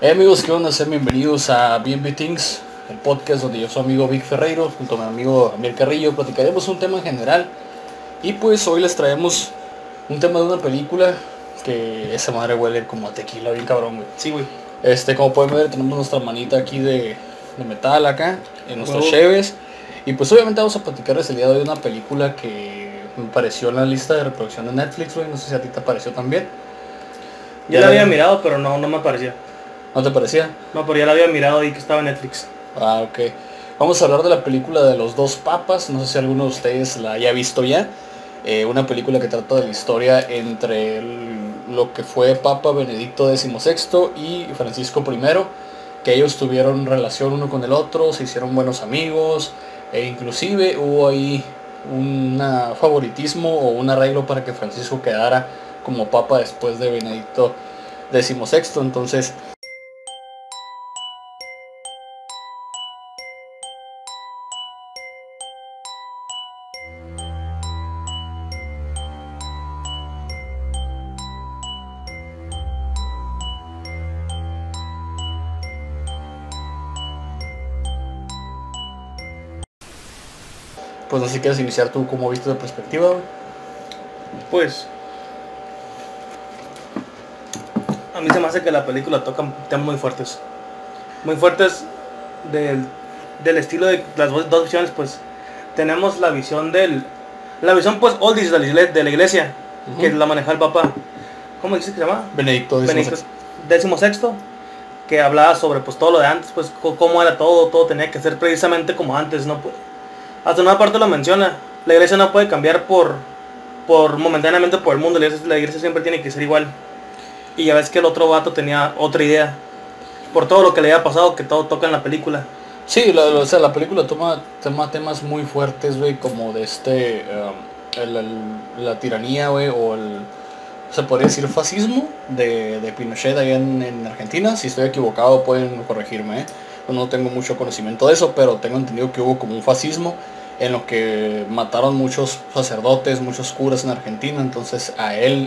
Amigos, ¿qué onda? Sean bienvenidos a BNB Things, el podcast donde yo soy amigo Vic Ferreiro junto a mi amigo Amir Carrillo platicaremos un tema en general. Y pues hoy les traemos un tema de una película que esa madre huele como a tequila, bien cabrón, güey. Sí, güey. Como pueden ver, tenemos nuestra manita aquí de metal acá, en nuestros cheves. Y pues obviamente vamos a platicarles el día de hoy de una película que me pareció en la lista de reproducción de Netflix, güey. No sé si a ti te pareció también. Yo la había mirado, pero no me parecía. ¿No te parecía? No, pero ya la había mirado y que estaba en Netflix. Ah, ok. Vamos a hablar de la película de los dos papas. No sé si alguno de ustedes la haya visto ya. Una película que trata de la historia entre lo que fue Papa Benedicto XVI y Francisco I. Que ellos tuvieron relación uno con el otro, se hicieron buenos amigos. E inclusive hubo ahí un favoritismo o un arreglo para que Francisco quedara como papa después de Benedicto XVI. Entonces... Pues no sé si quieres iniciar tú, ¿cómo viste de perspectiva, güey? Pues a mí se me hace que la película toca temas muy fuertes. Muy fuertes del estilo de las dos visiones, pues. Tenemos la visión la visión pues oldies de la iglesia, que la maneja el Papa. ¿Cómo dice que se llama? Benedicto XVI, que hablaba sobre pues todo lo de antes, pues cómo era todo tenía que ser precisamente como antes, ¿no? Hasta una parte lo menciona, la iglesia no puede cambiar por momentáneamente por el mundo, la iglesia siempre tiene que ser igual. Y ya ves que el otro vato tenía otra idea, por todo lo que le había pasado, que todo toca en la película. Sí, la película toma temas muy fuertes, güey, como de la tiranía, güey, se podría decir fascismo de Pinochet allá en Argentina. Si estoy equivocado pueden corregirme, ¿eh? No tengo mucho conocimiento de eso, pero tengo entendido que hubo como un fascismo en lo que mataron muchos sacerdotes, muchos curas en Argentina. Entonces a él,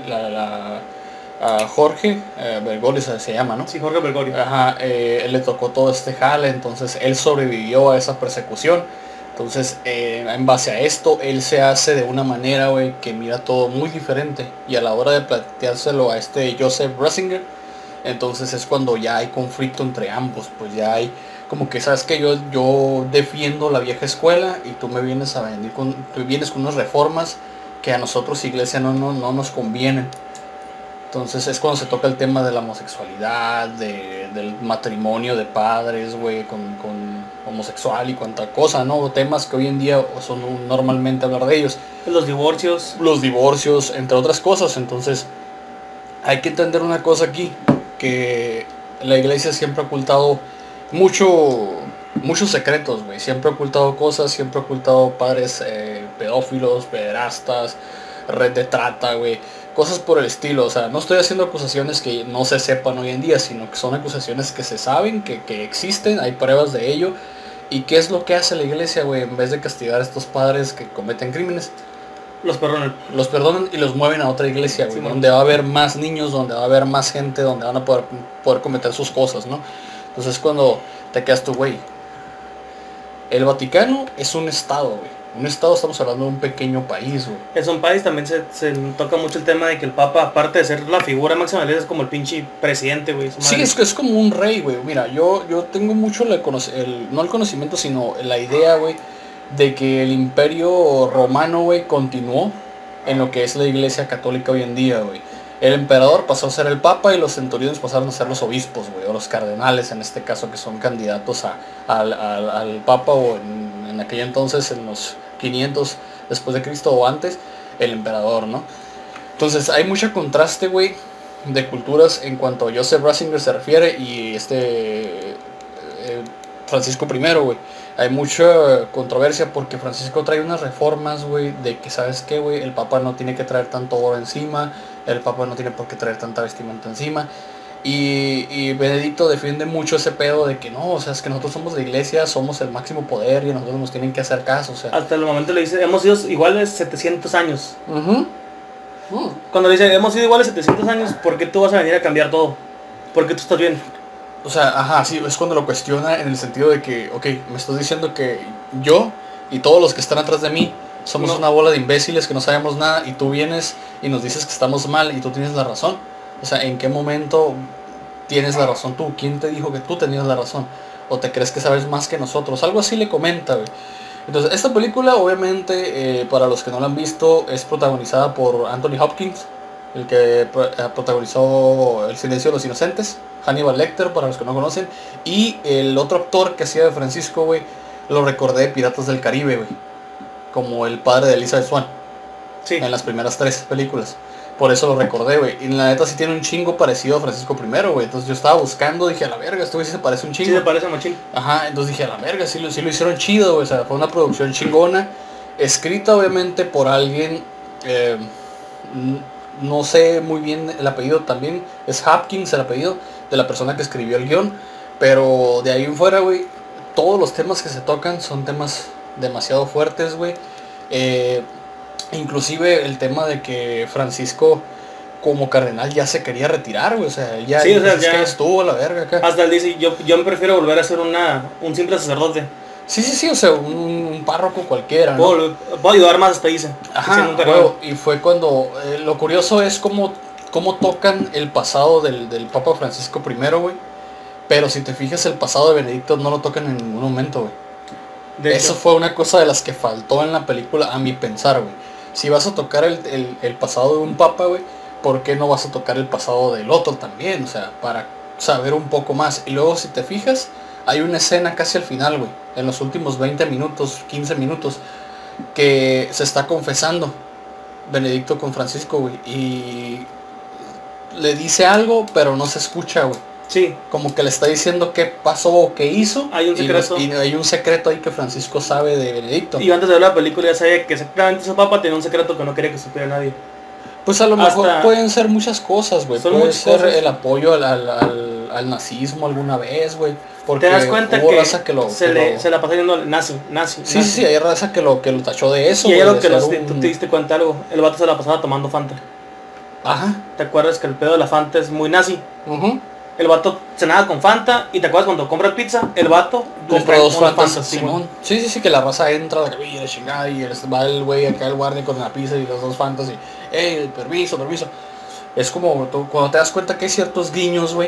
a Jorge Bergoglio se llama, ¿no? Sí, Jorge Bergoglio. Ajá, él le tocó todo este jale, entonces él sobrevivió a esa persecución. Entonces, en base a esto, él se hace de una manera, güey, que mira todo muy diferente. Y a la hora de planteárselo a Joseph Ratzinger, entonces es cuando ya hay conflicto entre ambos. Pues ya hay como que, ¿sabes que yo defiendo la vieja escuela y tú me vienes a venir tú vienes con unas reformas que a nosotros, iglesia, no nos convienen? Entonces es cuando se toca el tema de la homosexualidad, del matrimonio de padres, güey, con homosexual y cuanta cosa, ¿no? Temas que hoy en día son normalmente hablar de ellos. Los divorcios. Los divorcios, entre otras cosas. Entonces hay que entender una cosa aquí, que la iglesia siempre ha ocultado muchos secretos, güey. Siempre ha ocultado cosas, siempre ha ocultado padres pedófilos, pederastas, red de trata, güey. Cosas por el estilo. O sea, no estoy haciendo acusaciones que no se sepan hoy en día, sino que son acusaciones que se saben, que existen, hay pruebas de ello. ¿Y qué es lo que hace la iglesia, güey? En vez de castigar a estos padres que cometen crímenes, los perdonan y los mueven a otra iglesia, güey, sí, donde va a haber más niños, donde va a haber más gente, donde van a poder cometer sus cosas, ¿no? Entonces cuando te quedas tú, güey, el Vaticano es un estado, güey. Un estado, estamos hablando de un pequeño país, güey. Es un país, también se toca mucho el tema de que el Papa, aparte de ser la figura máxima de la iglesia, es como el pinche presidente, güey. Sí, es como un rey, güey. Mira, yo tengo mucho no el conocimiento, sino la idea, güey, de que el imperio romano, güey, continuó en lo que es la iglesia católica hoy en día, güey. El emperador pasó a ser el papa y los centuriones pasaron a ser los obispos, güey, o los cardenales en este caso, que son candidatos al papa, o en aquel entonces, en los 500 después de Cristo o antes, el emperador, ¿no? Entonces hay mucho contraste, güey, de culturas en cuanto a Joseph Ratzinger se refiere y Francisco I, güey. Hay mucha controversia porque Francisco trae unas reformas, güey, de que, ¿sabes qué, güey? El Papa no tiene que traer tanto oro encima, el Papa no tiene por qué traer tanta vestimenta encima. Y Benedicto defiende mucho ese pedo de que no, o sea, es que nosotros somos la iglesia, somos el máximo poder y a nosotros nos tienen que hacer caso, o sea. Hasta el momento le dice, hemos sido iguales 700 años. Cuando le dice, hemos sido iguales 700 años, ¿por qué tú vas a venir a cambiar todo? ¿Por qué tú estás bien? O sea, ajá, sí, es cuando lo cuestiona en el sentido de que, ok, me estás diciendo que yo y todos los que están atrás de mí somos No. una bola de imbéciles que no sabemos nada y tú vienes y nos dices que estamos mal y tú tienes la razón. O sea, ¿en qué momento tienes la razón tú? ¿Quién te dijo que tú tenías la razón? ¿O te crees que sabes más que nosotros? Algo así le comenta, güey. Entonces, esta película, obviamente, para los que no la han visto, es protagonizada por Anthony Hopkins, el que protagonizó El silencio de los inocentes, Hannibal Lecter, para los que no conocen, y el otro actor que hacía de Francisco, güey, lo recordé de Piratas del Caribe, güey, como el padre de Elizabeth Swann, Sí. en las primeras 3 películas. Por eso lo recordé, güey. Y la neta sí tiene un chingo parecido a Francisco I, güey. Entonces yo estaba buscando, dije, a la verga, este güey sí se parece un chingo. Sí, se parece a machín. Ajá, entonces dije, a la verga, sí lo hicieron chido, güey. O sea, fue una producción chingona. Escrita obviamente por alguien, no sé muy bien el apellido también. Es Hopkins el apellido de la persona que escribió el guión. Pero de ahí en fuera, güey, todos los temas que se tocan son temas demasiado fuertes, güey. Inclusive el tema de que Francisco como cardenal ya se quería retirar, güey. O sea, ya, Sí, o sea, es ya que estuvo a la verga acá. Hasta él dice, yo me prefiero volver a ser un simple sacerdote. Sí, o sea, un párroco cualquiera, ¿no? Puedo ayudar más, hasta dice. Ajá, Siendo un cardenal. huevo, y fue cuando, lo curioso es cómo tocan el pasado del Papa Francisco I, güey. Pero si te fijas, el pasado de Benedicto no lo tocan en ningún momento, güey. De Eso hecho, fue una cosa de las que faltó en la película, a mi pensar, güey. Si vas a tocar el pasado de un papa, güey, ¿por qué no vas a tocar el pasado del otro también? O sea, para saber un poco más. Y luego, si te fijas, hay una escena casi al final, güey, en los últimos 20 minutos, 15 minutos, que se está confesando Benedicto con Francisco, güey. Y le dice algo, pero no se escucha, güey. sí, Como que le está diciendo qué pasó o qué hizo. Hay un secreto. Y hay un secreto ahí que Francisco sabe de Benedicto. y antes de ver la película ya sabía que exactamente ese papa tenía un secreto que no quería que supiera nadie. Pues a lo mejor Hasta- pueden ser muchas cosas, güey. Son Puede muchas ser cosas. el apoyo al nazismo alguna vez, güey. Porque Te das cuenta hubo que raza se la pasa yendo al nazi. Sí, hay raza que lo tachó de eso, Y hay güey, algo de que ser tú te diste cuenta algo. El vato se la pasaba tomando Fanta. Ajá. ¿Te acuerdas que el pedo de la Fanta es muy nazi? Ujú. El vato cenaba con Fanta. Y te acuerdas cuando compra pizza, el vato les Compró trae dos unas Fantas, sí, Simón. Sí, que la raza entra, de que la chingada, y va el güey acá, el guardia con la pizza y los dos Fantas, y, permiso. Es como cuando te das cuenta que hay ciertos guiños, güey.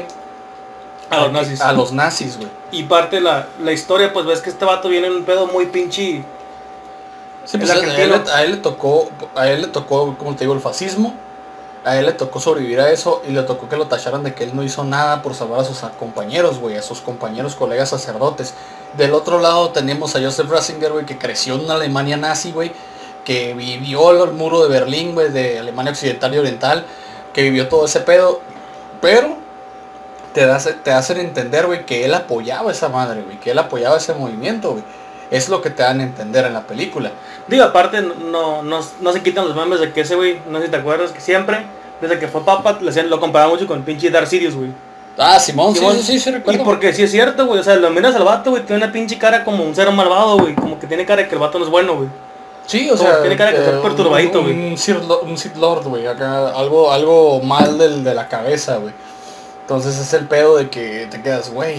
a los nazis. A los nazis, güey. Y parte de la historia, pues ves que este vato viene en un pedo muy pinche. Sí, El pues argentino. a él le tocó, como te digo, el fascismo. A él le tocó sobrevivir a eso y le tocó que lo tacharan de que él no hizo nada por salvar a sus compañeros, güey, a sus compañeros, colegas sacerdotes. Del otro lado tenemos a Joseph Ratzinger, güey, que creció en una Alemania nazi, güey, que vivió el muro de Berlín, güey, de Alemania Occidental y Oriental, que vivió todo ese pedo, pero te hacen entender, güey, que él apoyaba esa madre, güey, que él apoyaba ese movimiento, güey. Es lo que te dan a entender en la película. Digo, aparte, no se quitan los memes de que ese güey, no sé si te acuerdas, que siempre, desde que fue papa, lo comparaba mucho con el pinche Darth Sidious, güey. Ah, Simón, Simón, sí, recuerdo. Y porque sí es cierto, güey, o sea, lo miras al vato, güey, tiene una pinche cara como un ser malvado, güey, como que tiene cara de que el vato no es bueno, güey. Sí, o Como sea, tiene cara de que está perturbadito, güey. un Sith Lord, güey, acá algo mal de la cabeza, güey. Entonces es el pedo de que te quedas, güey,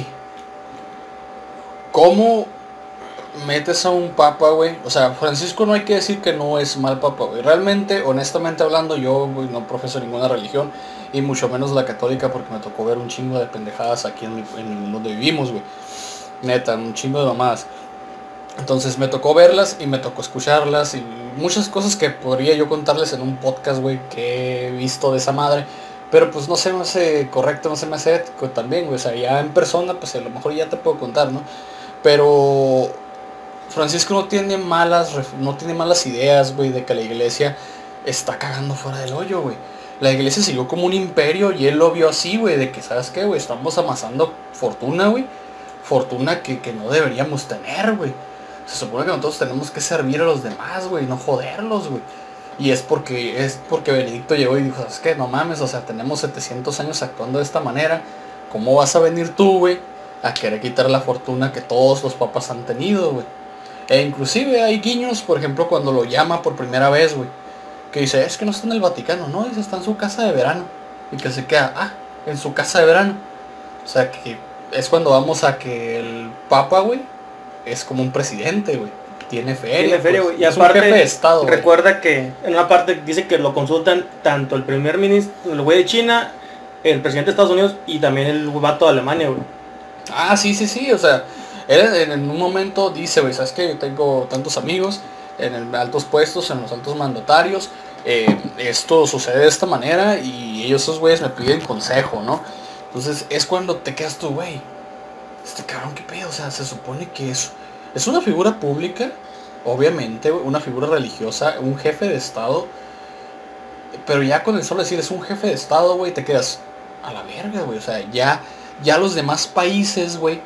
¿cómo metes a un papa, güey? O sea, Francisco no hay que decir que no es mal papa, güey. Realmente, honestamente hablando, yo, güey, no profeso ninguna religión, y mucho menos la católica, porque me tocó ver un chingo de pendejadas aquí en donde vivimos, güey. Neta, un chingo de mamadas. Entonces me tocó verlas y me tocó escucharlas y muchas cosas que podría yo contarles en un podcast, güey, que he visto de esa madre. Pero pues no se me hace correcto, no se me hace ético también, güey. O sea, ya en persona, pues a lo mejor ya te puedo contar, ¿no? Pero Francisco no tiene malas ideas, güey, de que la iglesia está cagando fuera del hoyo, güey. La iglesia siguió como un imperio y él lo vio así, güey, de que, ¿sabes qué, güey? Estamos amasando fortuna, güey. Fortuna que no deberíamos tener, güey. Se supone que nosotros tenemos que servir a los demás, güey, no joderlos, güey. Y es porque Benedicto llegó y dijo, ¿sabes qué? No mames, o sea, tenemos 700 años actuando de esta manera. ¿Cómo vas a venir tú, güey, a querer quitar la fortuna que todos los papas han tenido, güey? E inclusive hay guiños, por ejemplo, cuando lo llama por primera vez, güey, que dice, es que no está en el Vaticano, no, dice, está en su casa de verano. Y que se queda, en su casa de verano. O sea, que es cuando vamos a que el Papa, güey, es como un presidente, güey. Tiene feria, güey. Pues. Y Es aparte, un jefe de estado, güey. recuerda que en una parte dice que lo consultan tanto el primer ministro, el güey de China, el presidente de Estados Unidos y también el vato de Alemania, güey. Ah, sí, o sea, él en un momento dice, güey, ¿sabes qué? Yo tengo tantos amigos en altos puestos, en los altos mandatarios, esto sucede de esta manera y ellos, esos güeyes, me piden consejo, ¿no? Entonces es cuando te quedas tú, güey, este cabrón, ¿qué pedo? O sea, se supone que es una figura pública, obviamente, una figura religiosa, un jefe de estado, pero ya con el solo decir es un jefe de estado, güey, te quedas a la verga, güey, o sea, ya los demás países, güey,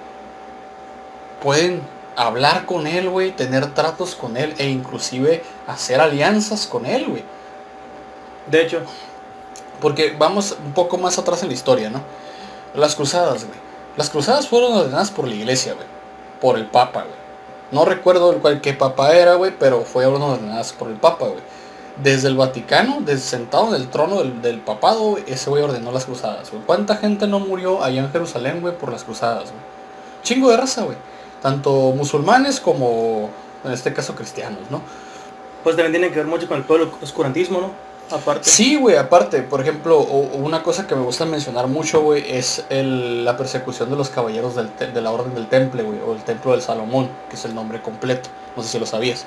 pueden hablar con él, güey, tener tratos con él e inclusive hacer alianzas con él, güey. De hecho, porque vamos un poco más atrás en la historia, ¿no? Las cruzadas, güey. Las cruzadas fueron ordenadas por la iglesia, güey. Por el papa, güey. No recuerdo qué papa era, güey, pero fueron ordenadas por el papa, güey. Desde el Vaticano, desde sentado en el trono del papado, güey, ese güey ordenó las cruzadas, güey. ¿Cuánta gente no murió allá en Jerusalén, güey, por las cruzadas, güey? Chingo de raza, güey. Tanto musulmanes como, en este caso, cristianos, ¿no? Pues también tiene que ver mucho con el pueblo oscurantismo, ¿no? Aparte. Sí, güey, aparte, por ejemplo, una cosa que me gusta mencionar mucho, güey, es la persecución de los caballeros de la Orden del Temple, güey, o el Templo del Salomón, que es el nombre completo, no sé si lo sabías.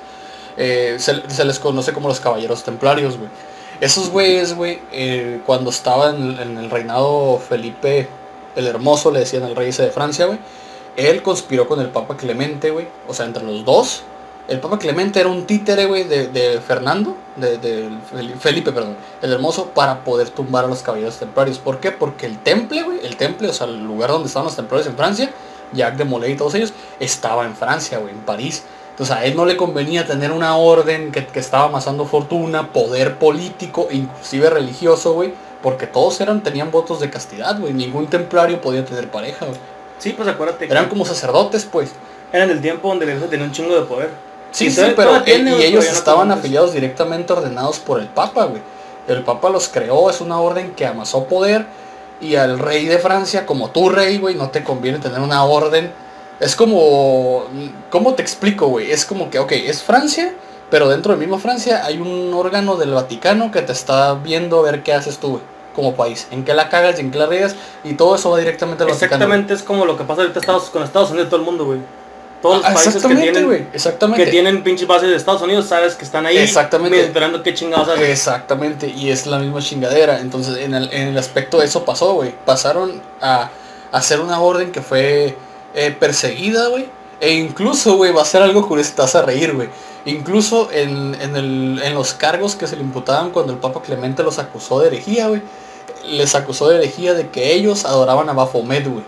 Se les conoce como los caballeros templarios, güey. Esos güeyes, güey, cuando estaban en el reinado Felipe el Hermoso, le decían el rey ese de Francia, güey, él conspiró con el Papa Clemente, güey, o sea, entre los dos. El Papa Clemente era un títere, güey, de Fernando, de Felipe, perdón, el Hermoso, para poder tumbar a los caballeros templarios. ¿Por qué? Porque el temple, güey, o sea, el lugar donde estaban los templarios en Francia, Jacques de Molay y todos ellos, estaba en Francia, güey, en París. Entonces a él no le convenía tener una orden que estaba amasando fortuna, poder político, inclusive religioso, güey, porque todos tenían votos de castidad, güey, ningún templario podía tener pareja, güey. Sí, pues acuérdate. Eran como sacerdotes, pues. Eran del tiempo donde la iglesia tenía un chingo de poder. Sí, pero ellos estaban afiliados directamente ordenados por el Papa, güey. El Papa los creó, es una orden que amasó poder. Y al rey de Francia, como tú, rey, güey, no te conviene tener una orden. Es como... ¿Cómo te explico, güey? Es como que, ok, es Francia, pero dentro de misma Francia hay un órgano del Vaticano que te está viendo a ver qué haces tú, güey, como país. En qué la cagas y en qué la riegas. Y todo eso va directamente al Vaticano. Exactamente, es como lo que pasa ahorita con Estados Unidos y todo el mundo, güey. Todos los países que tienen pinches bases de Estados Unidos, sabes que están ahí esperando qué chingados hacen. Exactamente, y es la misma chingadera. Entonces en el aspecto de eso pasó, güey. Pasaron a hacer una orden que fue perseguida, güey. E incluso, güey, va a ser algo curioso, te vas a reír, güey. Incluso en los cargos que se le imputaban cuando el Papa Clemente los acusó de herejía, güey. Les acusó de herejía de que ellos adoraban a Baphomet, güey.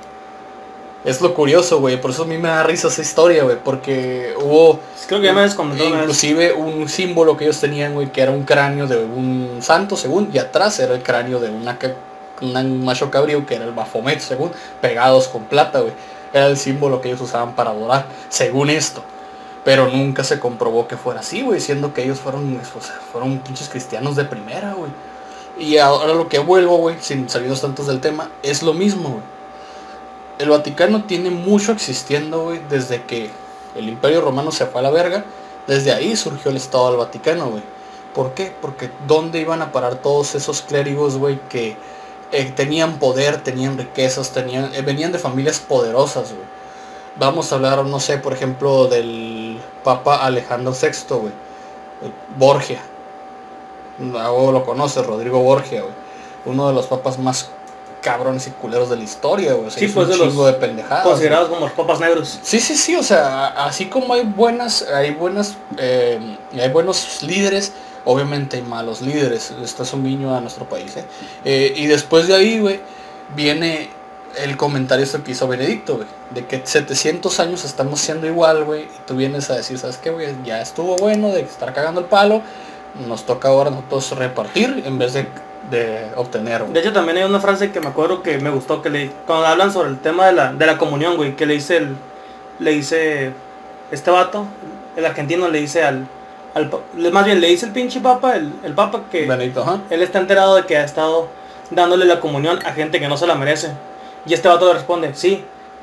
Es lo curioso, güey, por eso a mí me da risa esa historia, güey, porque hubo... Creo que ya me descomentó inclusive un símbolo que ellos tenían, güey, que era un cráneo de un santo, según, y atrás era el cráneo de un macho cabrío, que era el Baphomet, según, pegados con plata, güey. Era el símbolo que ellos usaban para adorar, según esto. Pero nunca se comprobó que fuera así, güey, siendo que ellos fueron pinches cristianos de primera, güey. Y ahora lo que vuelvo, güey, sin salirnos tantos del tema, es lo mismo, güey. El Vaticano tiene mucho existiendo, güey, desde que el Imperio Romano se fue a la verga. Desde ahí surgió el Estado del Vaticano, güey. ¿Por qué? Porque ¿dónde iban a parar todos esos clérigos, güey, que tenían poder, tenían riquezas, venían de familias poderosas, güey? Vamos a hablar, no sé, por ejemplo, del Papa Alejandro VI, güey. Borgia. Algo lo conoces, Rodrigo Borgia, güey. Uno de los papas más cabrones y culeros de la historia, güey. O sea, sí, pues un chingo de pendejadas. Considerados como los papas negros. Sí, o sea, así como hay buenos líderes, obviamente hay malos líderes. Esto es un guiño a nuestro país, y después de ahí, güey, viene el comentario esto que hizo Benedicto, güey, de que 700 años estamos siendo igual, güey, y tú vienes a decir, ¿sabes qué, güey? Ya estuvo bueno de estar cagando el palo, nos toca ahora nosotros repartir en vez de obtener, güey. De hecho también hay una frase que me acuerdo que me gustó, cuando hablan sobre el tema de la comunión, güey, que le dice este vato, el argentino le dice más bien le dice el pinche papa, el papa, que Benedicto, ajá. Él está enterado de que ha estado dándole la comunión a gente que no se la merece. Y este vato le responde, sí,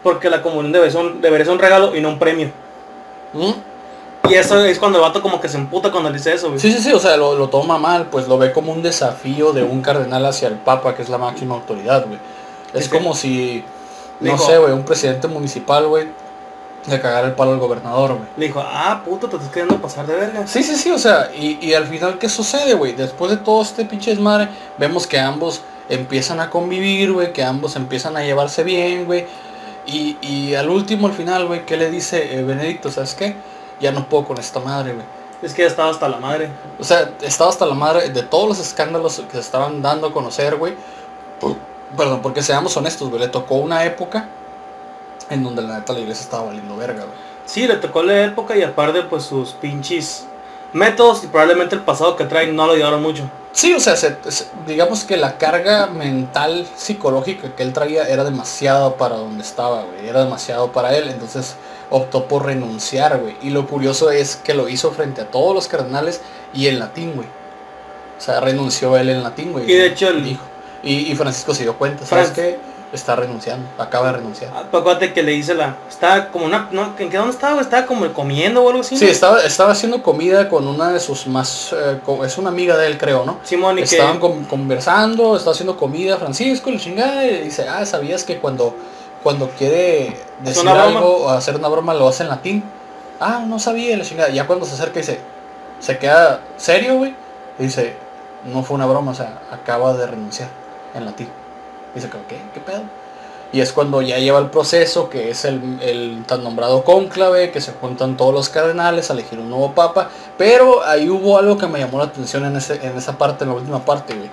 Porque la comunión debería ser un regalo y no un premio. ¿Mm? Y eso es cuando el vato como que se emputa cuando le dice eso, güey. Sí, o sea, lo toma mal, pues lo ve como un desafío de un cardenal hacia el papa, que es la máxima autoridad, güey. Es como si, no sé, güey, un presidente municipal, güey, le cagara el palo al gobernador, güey. Le dijo, puto, te estás queriendo pasar de verga. Sí, o sea, y al final, ¿qué sucede, güey? Después de todo este pinche desmadre, vemos que ambos empiezan a convivir, güey, que ambos empiezan a llevarse bien, güey. Y al último, al final, güey, ¿qué le dice Benedicto? ¿Sabes qué? Ya no puedo con esta madre, güey. Es que ya estaba hasta la madre. O sea, estaba hasta la madre de todos los escándalos que se estaban dando a conocer, güey. Perdón, porque seamos honestos, güey, le tocó una época en donde la neta la iglesia estaba valiendo verga, güey. Sí, le tocó la época y aparte pues sus pinches métodos y probablemente el pasado que traen no lo ayudaron mucho. Sí, o sea, digamos que la carga mental, psicológica que él traía era demasiado para donde estaba, güey. Era demasiado para él, entonces optó por renunciar, güey. Y lo curioso es que lo hizo frente a todos los cardenales y en latín, güey. O sea, renunció él en latín, güey. Y de hecho el... dijo. Y Francisco se dio cuenta, ¿sabes qué? Está renunciando, acaba de renunciar. Acuérdate que le dice estaba como una... No, ¿en qué dónde estaba? Estaba como comiendo o algo así, sí, ¿no? estaba haciendo comida con una de sus más... es una amiga de él, creo, ¿no? Simón, y estaban conversando, estaba haciendo comida Francisco, le chingada, y dice, ¿sabías que cuando quiere decir algo o hacer una broma lo hace en latín? No sabía, la chingada. Ya cuando se acerca y se queda serio, güey, y dice, no fue una broma, o sea, acaba de renunciar en latín. Dice, ¿qué pedo? Y es cuando ya lleva el proceso, que es el tan nombrado cónclave, que se juntan todos los cardenales a elegir un nuevo papa. Pero ahí hubo algo que me llamó la atención en esa parte, en la última parte, güey.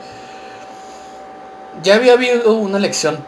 Ya había habido una elección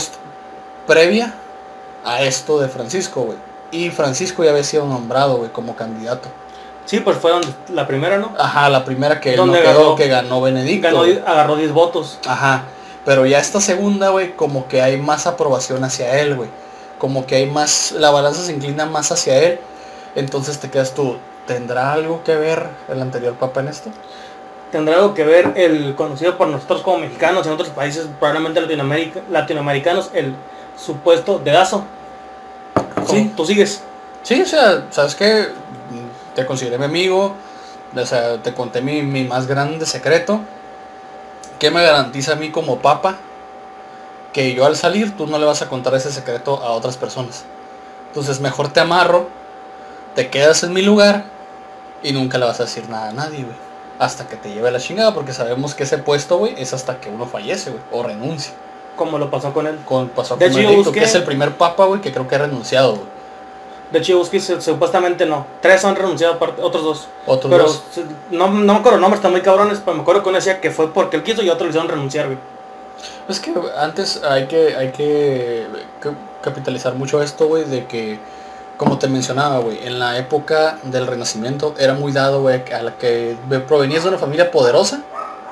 previa a esto de Francisco, güey. Y Francisco ya había sido nombrado, güey, como candidato. Sí, pues fue la primera, ¿no? Ajá, la primera que él no quedó, que ganó Benedicto. Agarró 10 votos. Ajá. Pero ya esta segunda, güey, como que hay más aprobación hacia él, güey. Como que hay más, la balanza se inclina más hacia él. Entonces te quedas tú, ¿tendrá algo que ver el anterior papa en esto? ¿Tendrá algo que ver el conocido por nosotros como mexicanos en otros países, probablemente latinoamericanos, el supuesto dedazo? Sí. ¿Tú sigues? Sí, o sea, ¿sabes qué? Te consideré mi amigo, o sea, te conté mi más grande secreto. ¿Qué me garantiza a mí como papa? Que yo al salir tú no le vas a contar ese secreto a otras personas. Entonces mejor te amarro, te quedas en mi lugar y nunca le vas a decir nada a nadie, güey. Hasta que te lleve la chingada, porque sabemos que ese puesto, güey, es hasta que uno fallece, güey, o renuncia. Como lo pasó con él. Pasó con Benedicto, que es el primer papa, güey, que creo que ha renunciado, güey. De hecho, yo busqué, supuestamente no. 3 han renunciado, otros 2. Pero no me acuerdo nombres, están muy cabrones, pero me acuerdo que uno decía que fue porque él quiso y otros le hicieron renunciar, güey. Es que antes hay que capitalizar mucho esto, güey, de que, como te mencionaba, güey, en la época del Renacimiento era muy dado, güey, a la que provenías de una familia poderosa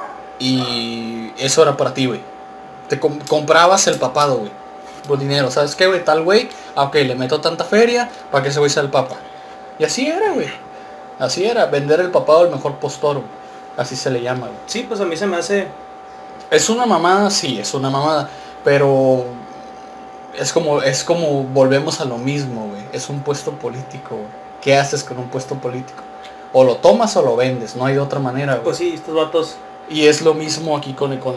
y eso era para ti, güey. Te comprabas el papado, güey. Por dinero, ¿sabes qué, güey? Tal güey, aunque le meto tanta feria para que ese güey sea el papa. Y así era, güey. Así era, vender el papado al mejor postor, güey. Así se le llama, güey. Sí, pues a mí se me hace... Es una mamada, sí, es una mamada. Pero es como volvemos a lo mismo, güey. Es un puesto político, güey. ¿Qué haces con un puesto político? O lo tomas o lo vendes, no hay de otra manera, güey. Pues sí, estos vatos... Y es lo mismo aquí con el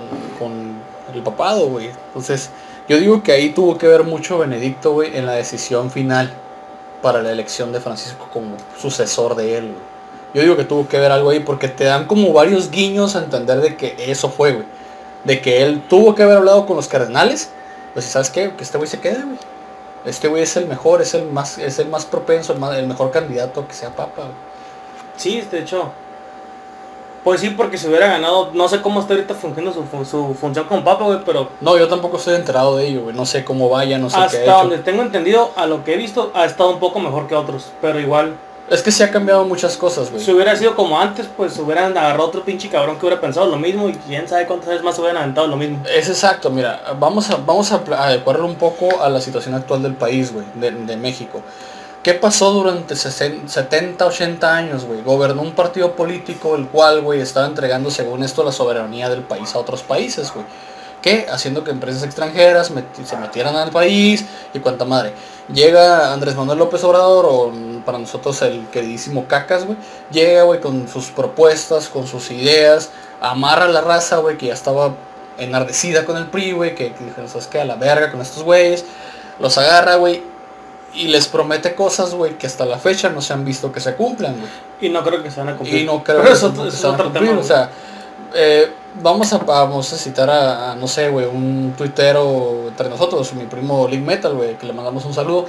papado, güey. Entonces... yo digo que ahí tuvo que ver mucho Benedicto, güey, en la decisión final para la elección de Francisco como sucesor de él, güey. Yo digo que tuvo que ver algo ahí porque te dan como varios guiños a entender de que eso fue, güey. De que él tuvo que haber hablado con los cardenales. Pues ¿sabes qué? Que este güey se quede, güey. Este güey es el mejor, es el más propenso, el mejor candidato a que sea papa, güey. Sí, de hecho... pues sí, porque si hubiera ganado, no sé cómo está ahorita fungiendo su función como papa, güey, pero... no, yo tampoco estoy enterado de ello, güey, no sé cómo vaya, no sé qué ha hecho. Hasta donde tengo entendido, a lo que he visto, ha estado un poco mejor que otros, pero igual... es que se ha cambiado muchas cosas, güey. Si hubiera sido como antes, pues hubieran agarrado otro pinche cabrón que hubiera pensado lo mismo y quién sabe cuántas veces más hubieran aventado lo mismo. Es exacto, mira, vamos a adecuarlo un poco a la situación actual del país, güey, de México. ¿Qué pasó durante 70, 80 años, güey? Gobernó un partido político el cual, güey, estaba entregando, según esto, la soberanía del país a otros países, güey. ¿Qué? Haciendo que empresas extranjeras se metieran al país y cuanta madre. Llega Andrés Manuel López Obrador, o para nosotros el queridísimo Cacas, güey. Llega, güey, con sus propuestas, con sus ideas, amarra a la raza, güey, que ya estaba enardecida con el PRI, güey, que dijeron, ¿sabes qué? A la verga con estos güeyes. Los agarra, güey, y les promete cosas, güey, que hasta la fecha no se han visto que se cumplan, güey. Y no creo que se van a cumplir. Y no creo Pero que eso se es van a otro cumplir, tema. o sea, vamos a citar a, no sé, güey, un tuitero entre nosotros, mi primo Link Metal, güey, que le mandamos un saludo.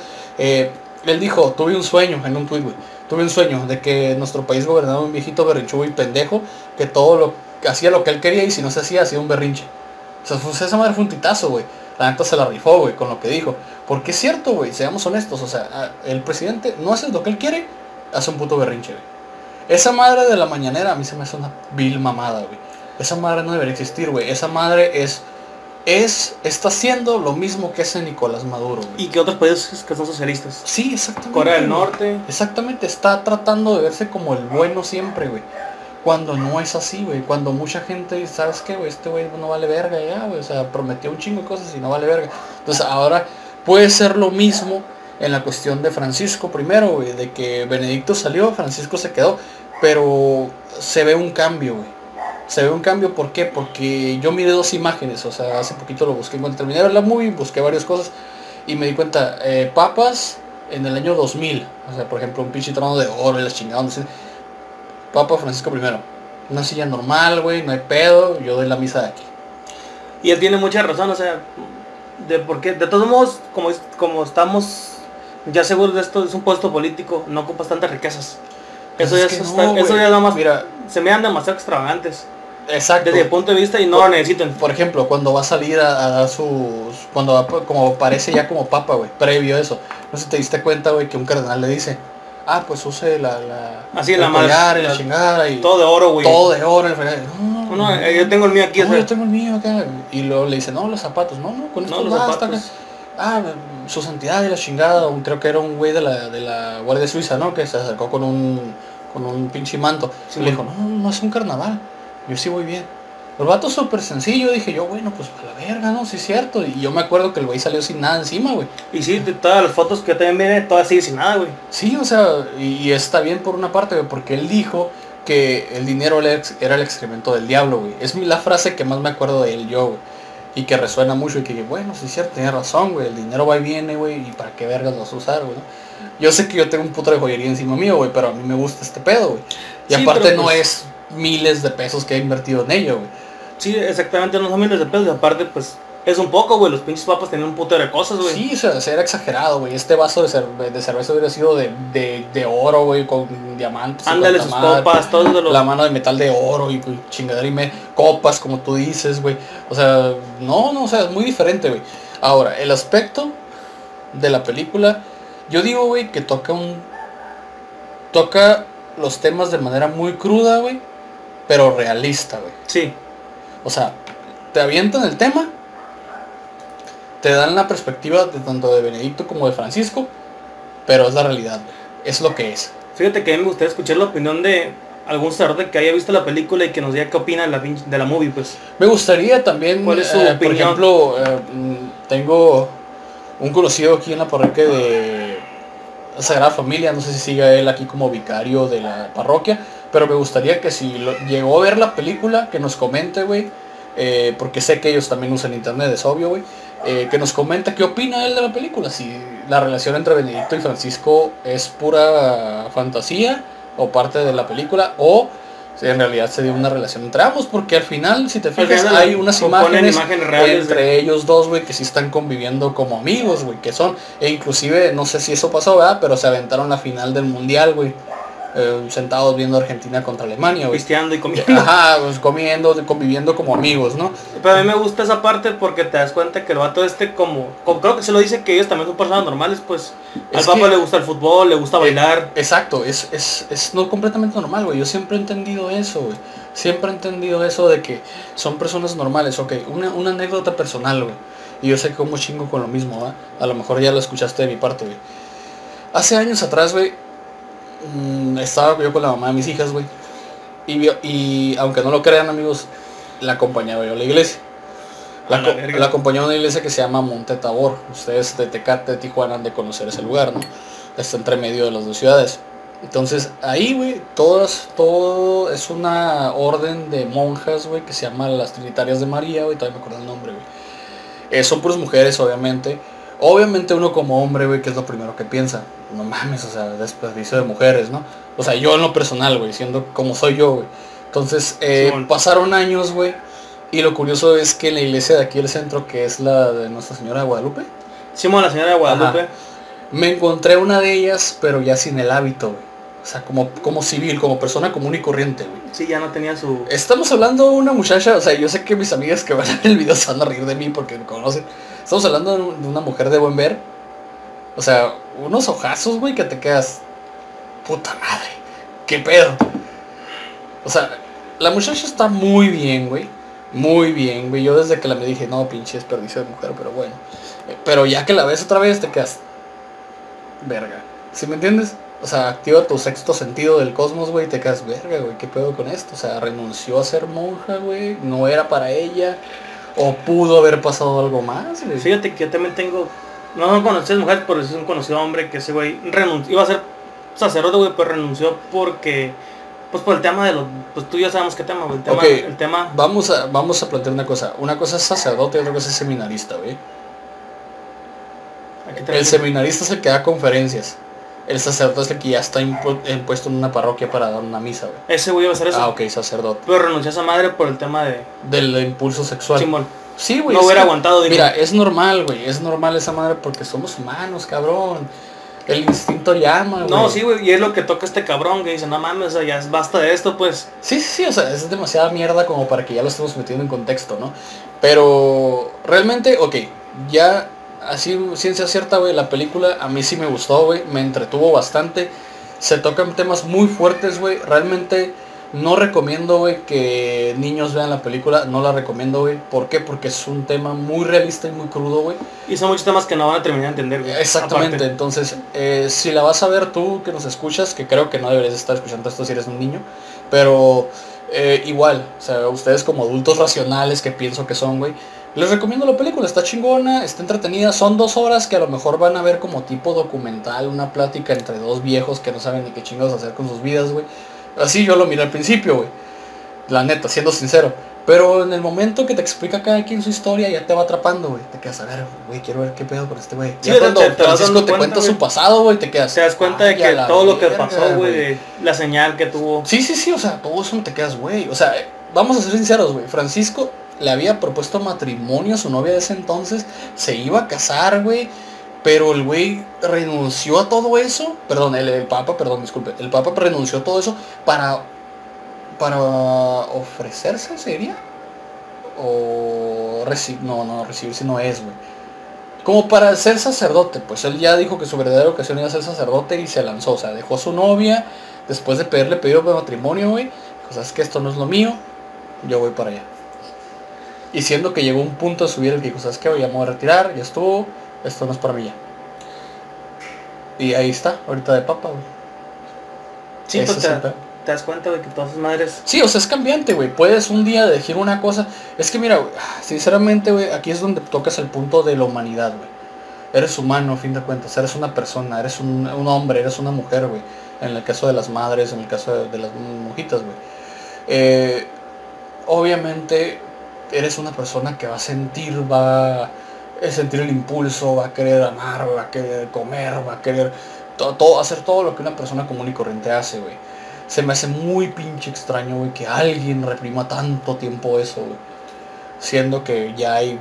Él dijo, tuve un sueño en un tuit, güey. Tuve un sueño de que nuestro país gobernaba un viejito berrinchudo y pendejo, que hacía lo que él quería y si no se hacía un berrinche. O sea, esa madre fue un titazo, güey. La neta se la rifó, güey, con lo que dijo. Porque es cierto, güey, seamos honestos. O sea, el presidente no hace lo que él quiere, hace un puto berrinche, güey. Esa madre de la mañanera a mí se me hace una vil mamada, güey. Esa madre no debería existir, güey. Esa madre está haciendo lo mismo que hace Nicolás Maduro, güey. Y que otros países que son socialistas. Sí, exactamente. Corea del güey. Norte. Exactamente, está tratando de verse como el bueno siempre, güey. Cuando no es así, güey. Cuando mucha gente dice, ¿sabes qué, güey? Este güey no vale verga ya, güey. O sea, prometió un chingo de cosas y no vale verga. Entonces ahora puede ser lo mismo en la cuestión de Francisco primero, güey. De que Benedicto salió, Francisco se quedó. Pero se ve un cambio, güey. Se ve un cambio, ¿por qué? Porque yo miré 2 imágenes. O sea, hace poquito lo busqué. Cuando terminé de ver la movie, busqué varias cosas. Y me di cuenta, papas en el año 2000. O sea, por ejemplo, un pinche trono de oro y las chingadas. Papa Francisco I. Una silla normal, güey, no hay pedo, yo doy la misa de aquí. Y él tiene mucha razón, o sea, porque de todos modos, como estamos ya seguros de esto, es un puesto político, no ocupas tantas riquezas. Eso ya, eso ya nada más, mira, se me dan demasiado extravagantes. Exacto. Desde mi punto de vista y no lo necesitan. Por ejemplo, cuando va a salir a dar cuando va, como aparece ya como papa, güey, previo a eso. No sé si te diste cuenta, güey, que un cardenal le dice, pues use así el collar y la chingada y todo de oro, güey. Todo de oro. No, yo tengo el mío aquí. No, yo tengo el mío acá. Y luego le dice, no, los zapatos. No, con estos los zapatos. Su santidad y la chingada. Creo que era un güey de la Guardia Suiza, ¿no? Que se acercó con un pinche manto. Sí, y le dijo, no es un carnaval. Yo sí voy bien. El vato súper sencillo, dije yo, bueno, pues a la verga, ¿no? Sí es cierto. Y yo me acuerdo que el güey salió sin nada encima, güey. Y sí, de todas las fotos que yo también miré, todas sigue sin nada, güey. Sí, o sea, y está bien por una parte, güey, porque él dijo que el dinero era el excremento del diablo, güey. Es la frase que más me acuerdo de él yo, güey. Y que resuena mucho y que, bueno, sí es cierto, tiene razón, güey. El dinero va y viene, güey, y para qué vergas lo vas a usar, güey, ¿no? Yo sé que yo tengo un puto de joyería encima mío, güey, pero a mí me gusta este pedo, güey. Y sí, aparte no es miles de pesos que he invertido en ello, güey. Sí, exactamente, no son miles de pesos, y aparte, pues, es un poco, güey, los pinches papas tenían un puto de cosas, güey. Sí, o sea, era exagerado, güey. Este vaso de cerveza hubiera sido de oro, güey, con diamantes. Ándale, sus copas, todo de los... La mano de metal de oro y chingadera y copas, como tú dices, güey. O sea, no, o sea, es muy diferente, güey. Ahora, el aspecto de la película, yo digo, güey, que toca los temas de manera muy cruda, güey, pero realista, güey. Sí. O sea, te avientan el tema, te dan la perspectiva de tanto de Benedicto como de Francisco, pero es la realidad, güey. Es lo que es. Fíjate que a mí me gustaría escuchar la opinión de algún sacerdote que haya visto la película y que nos diga qué opina de la movie, pues. Me gustaría también, ¿cuál es su opinión? Por ejemplo, tengo un conocido aquí en la parroquia de Sagrada Familia, no sé si siga él aquí como vicario de la parroquia, pero me gustaría que si llegó a ver la película, que nos comente, güey, porque sé que ellos también usan internet, es obvio, güey, que nos comente qué opina él de la película, si la relación entre Benedicto y Francisco es pura fantasía o parte de la película, o si en realidad se dio una relación entre ambos, porque al final, si te fijas, hay unas imágenes reales entre ellos dos, güey, que sí están conviviendo como amigos, güey, que son, e inclusive, no sé si eso pasó, ¿verdad? Pero se aventaron la final del mundial, güey. Sentados viendo Argentina contra Alemania, güey. Pisteando y comiendo. Ajá, pues conviviendo como amigos, ¿no? Pero a mí me gusta esa parte porque te das cuenta que el vato como creo que se lo dice que ellos también son personas normales, pues. Al papá le gusta el fútbol, le gusta bailar. Exacto, es no completamente normal, güey. Yo siempre he entendido eso, güey. Siempre he entendido eso de que son personas normales, ok. Una anécdota personal, güey. Y yo sé que como chingo con lo mismo, ¿va? A lo mejor ya lo escuchaste de mi parte, güey. Hace años atrás, güey, estaba yo con la mamá de mis hijas, güey, y aunque no lo crean, amigos, la acompañaba yo a la iglesia. A la verga. La acompañó a una iglesia que se llama Monte Tabor. Ustedes de Tecate, de Tijuana han de conocer ese lugar, ¿no? Está entre medio de las dos ciudades. Entonces ahí, güey, todo es una orden de monjas, güey, que se llama las Trinitarias de María, güey, todavía me acuerdo el nombre, güey. Son puras mujeres, obviamente. Obviamente uno como hombre, güey, que es lo primero que piensa. No mames, o sea, desperdicio de mujeres, ¿no? O sea, yo en lo personal, güey, siendo como soy yo, güey. Entonces, pasaron años, güey. Y lo curioso es que en la iglesia de aquí del centro, que es la de Nuestra Señora de Guadalupe. Simón, la señora de Guadalupe. Ajá, me encontré una de ellas, pero ya sin el hábito, güey. O sea, como civil, como persona común y corriente, güey. Sí, ya no tenía su... Estamos hablando de una muchacha, o sea, yo sé que mis amigas que van a ver el video se van a reír de mí porque me conocen. Estamos hablando de una mujer de buen ver. O sea, unos ojazos, güey, que te quedas... Puta madre, qué pedo. O sea, la muchacha está muy bien, güey. Muy bien, güey. Yo desde que la me dije, no, pinche desperdicio de mujer, pero bueno. Pero ya que la ves otra vez te quedas... Verga. ¿Sí me entiendes? O sea, activa tu sexto sentido del cosmos, güey, y te quedas, verga, güey, ¿qué pedo con esto? O sea, renunció a ser monja, güey, no era para ella, o pudo haber pasado algo más, güey. Fíjate que yo también tengo... No conoces mujeres, pero es un conocido hombre que ese güey iba a ser sacerdote, güey, pero renunció porque... Pues por el tema de los... Pues tú ya sabemos qué tema, güey. El tema... Vamos a plantear una cosa. Una cosa es sacerdote y otra cosa es seminarista, güey. El seminarista es el que da conferencias. El sacerdote es el que ya está impuesto en una parroquia para dar una misa, güey. Ese güey iba a hacer eso. Ah, ok, sacerdote. Pero renunció a esa madre por el tema del impulso sexual. Simón. Sí, güey. No hubiera aguantado. Mira, es normal, güey. Es normal esa madre porque somos humanos, cabrón. El instinto llama, güey. No, sí, güey. Y es lo que toca este cabrón que dice, no mames, o sea, ya basta de esto, pues. Sí, o sea, es demasiada mierda como para que ya lo estemos metiendo en contexto, ¿no? Pero realmente, ok, ya... Así, ciencia cierta, güey, la película a mí sí me gustó, güey, me entretuvo bastante. Se tocan temas muy fuertes, güey. Realmente no recomiendo, güey, que niños vean la película. No la recomiendo, güey. ¿Por qué? Porque es un tema muy realista y muy crudo, güey. Y son muchos temas que no van a terminar de entender, güey. Exactamente, aparte. Entonces, si la vas a ver tú, que nos escuchas, que creo que no deberías estar escuchando esto si eres un niño, pero igual, o sea, ustedes como adultos racionales que pienso que son, güey, les recomiendo la película, está chingona, está entretenida, son 2 horas que a lo mejor van a ver como tipo documental, una plática entre 2 viejos que no saben ni qué chingados hacer con sus vidas, güey. Así yo lo miré al principio, güey. La neta, siendo sincero. Pero en el momento que te explica cada quien su historia, ya te va atrapando, güey. Te quedas a ver, güey, quiero ver qué pedo con este güey. Sí, ya cuando Francisco te cuenta su pasado, güey, te quedas... Te das cuenta de que todo lo que pasó, güey, la señal que tuvo. Sí, o sea, todo eso te quedas, güey. O sea, vamos a ser sinceros, güey. Francisco le había propuesto matrimonio a su novia de ese entonces, se iba a casar, güey, pero el güey renunció a todo eso, perdón, el Papa renunció a todo eso para ofrecerse, ¿sería? O recibirse no es, güey. Como para ser sacerdote, pues él ya dijo que su verdadera ocasión era ser sacerdote y se lanzó, o sea, dejó a su novia, después de pedirle pedido de matrimonio, güey, cosas que esto no es lo mío, yo voy para allá. Y siendo que llegó un punto de su vida el que dijo, ¿sabes qué? Ya me voy a retirar, ya estuvo, esto no es para mí ya. Y ahí está, ahorita de papa, güey. Sí, pues te das cuenta de que todas sus madres... Sí, o sea, es cambiante, güey. Puedes un día elegir una cosa. Es que mira, güey, sinceramente, güey, aquí es donde tocas el punto de la humanidad, güey. Eres humano, a fin de cuentas. Eres una persona, eres un hombre, eres una mujer, güey. En el caso de las madres, en el caso de las monjitas, güey. Obviamente... eres una persona que va a sentir el impulso, va a querer amar, va a querer comer, va a querer hacer todo lo que una persona común y corriente hace, güey. Se me hace muy pinche extraño, güey, que alguien reprima tanto tiempo eso, güey. Siendo que ya hay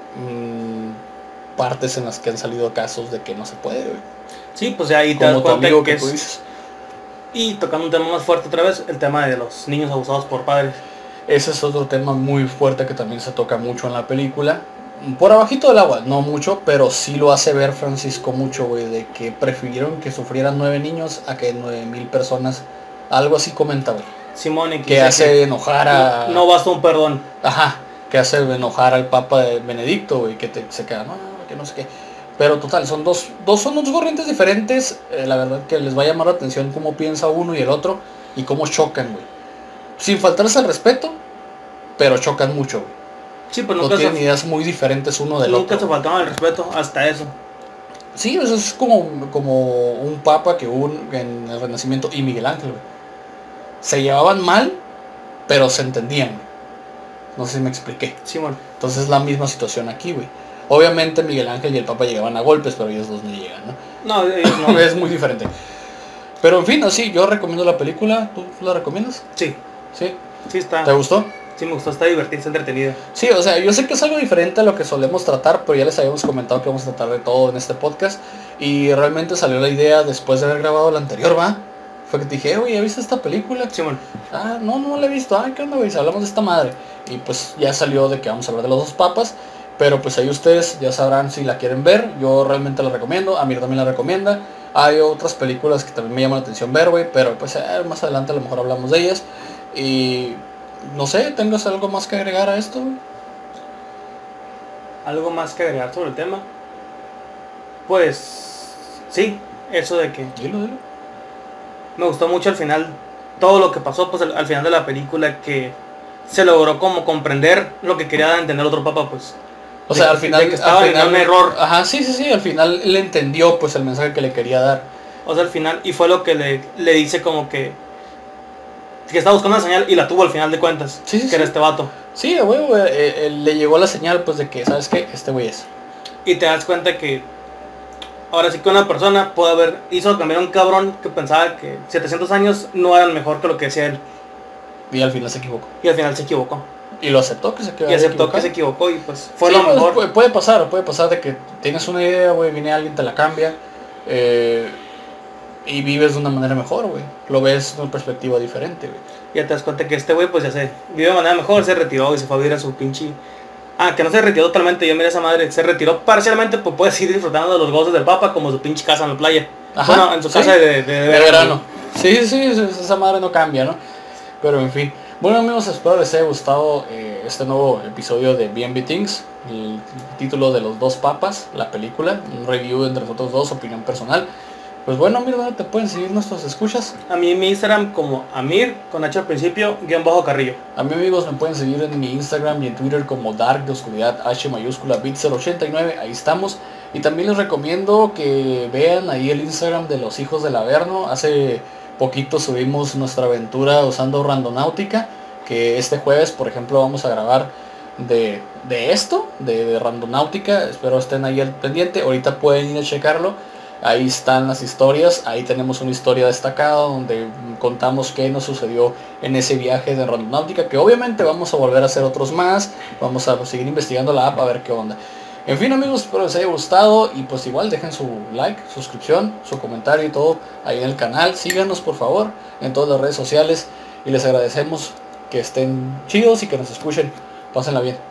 partes en las que han salido casos de que no se puede, güey. Sí, pues ya ahí te das cuenta que tú dices. Y tocando un tema más fuerte otra vez, el tema de los niños abusados por padres. Ese es otro tema muy fuerte que también se toca mucho en la película. Por abajito del agua, no mucho, pero sí lo hace ver Francisco mucho, güey, de que prefirieron que sufrieran 9 niños a que 9,000 personas. Algo así comenta, güey. Simón, que hace enojar a... No basta un perdón. Ajá, que hace enojar al Papa de Benedicto, güey, que se queda, no, que no sé qué. Pero total, son dos corrientes diferentes. La verdad que les va a llamar la atención cómo piensa uno y el otro y cómo chocan, güey. Sin faltarse al respeto, pero chocan mucho, güey. Sí, pues no nunca tienen ideas muy diferentes uno del nunca otro. se faltaban el respeto hasta eso. Sí, eso es como un papa que hubo en el Renacimiento y Miguel Ángel, güey. Se llevaban mal, pero se entendían, güey. No sé si me expliqué. Sí, bueno. Entonces es la misma situación aquí, güey. Obviamente Miguel Ángel y el Papa llegaban a golpes, pero ellos dos no llegan, ¿no? No, ellos no. Es muy diferente. Pero en fin, así, yo recomiendo la película. ¿Tú la recomiendas? Sí, Sí. sí está. ¿Te gustó? Sí me gustó, está divertido, está entretenido. Sí, o sea, yo sé que es algo diferente a lo que solemos tratar, pero ya les habíamos comentado que vamos a tratar de todo en este podcast. Y realmente salió la idea después de haber grabado la anterior, ¿va? Fue que te dije, oye, ¿ya viste esta película? Sí, bueno. Ah, no la he visto. Ah, ¿qué onda, güey? Hablamos de esta madre. Y pues ya salió de que vamos a hablar de los dos papas. Pero pues ahí ustedes ya sabrán si la quieren ver. Yo realmente la recomiendo. Amir también la recomienda. Hay otras películas que también me llaman la atención ver, güey. Pero pues más adelante a lo mejor hablamos de ellas. Y no sé, ¿tengas algo más que agregar a esto, güey? ¿Algo más que agregar sobre el tema? Pues sí, eso de que Dilo. me gustó mucho al final todo lo que pasó, pues al final de la película, que se logró como comprender lo que quería entender otro papa, pues. O sea, al final... que estaba en un error. Ajá, sí, al final él entendió pues el mensaje que le quería dar. O sea, al final, y fue lo que le dice como que estaba buscando una señal y la tuvo al final de cuentas, Sí, que era este vato. Sí, güey, le llegó la señal pues de que, ¿sabes qué? Este güey es. Y te das cuenta que ahora sí que una persona hizo cambiar a un cabrón que pensaba que 700 años no eran mejor que lo que decía él. Y al final se equivocó. Y al final se equivocó. Y lo aceptó que se Y aceptó que se equivocó y pues fue sí, lo pues, mejor. puede pasar de que tienes una idea, güey, viene alguien, te la cambia. Y vives de una manera mejor, güey. Lo ves de una perspectiva diferente, güey. Ya te das cuenta que este güey pues ya se vive de manera mejor, se retiró y se fue a vivir a su pinche... Ah, que no se retiró totalmente, yo miré a esa madre, se retiró parcialmente, pues puede seguir disfrutando de los gozos del papa como su pinche casa en la playa. Ajá, Bueno, en su sí, casa de verano. Sí, esa madre no cambia, ¿no? Pero en fin. Bueno, amigos, espero les haya gustado este nuevo episodio de B&B Things. El título de los dos papas, la película, un review entre nosotros dos, opinión personal. Pues bueno, Amir, ¿dónde te pueden seguir nuestros escuchas? A mí en mi Instagram como Amir, con H al principio, _Carrillo. A mí, amigos, me pueden seguir en mi Instagram y en Twitter como Dark de Oscuridad, H mayúscula, Bit089, ahí estamos. Y también les recomiendo que vean ahí el Instagram de los hijos del Averno. Hace poquito subimos nuestra aventura usando Randonáutica, que este jueves, por ejemplo, vamos a grabar de esto, de Randonáutica. Espero estén ahí al pendiente, ahorita pueden ir a checarlo. Ahí están las historias, ahí tenemos una historia destacada donde contamos qué nos sucedió en ese viaje de Randonáutica, que obviamente vamos a volver a hacer otros más, vamos a seguir investigando la app a ver qué onda. En fin, amigos, espero les haya gustado y pues igual dejen su like, suscripción, su comentario y todo ahí en el canal. Síganos por favor en todas las redes sociales y les agradecemos que estén chidos y que nos escuchen. Pásenla bien.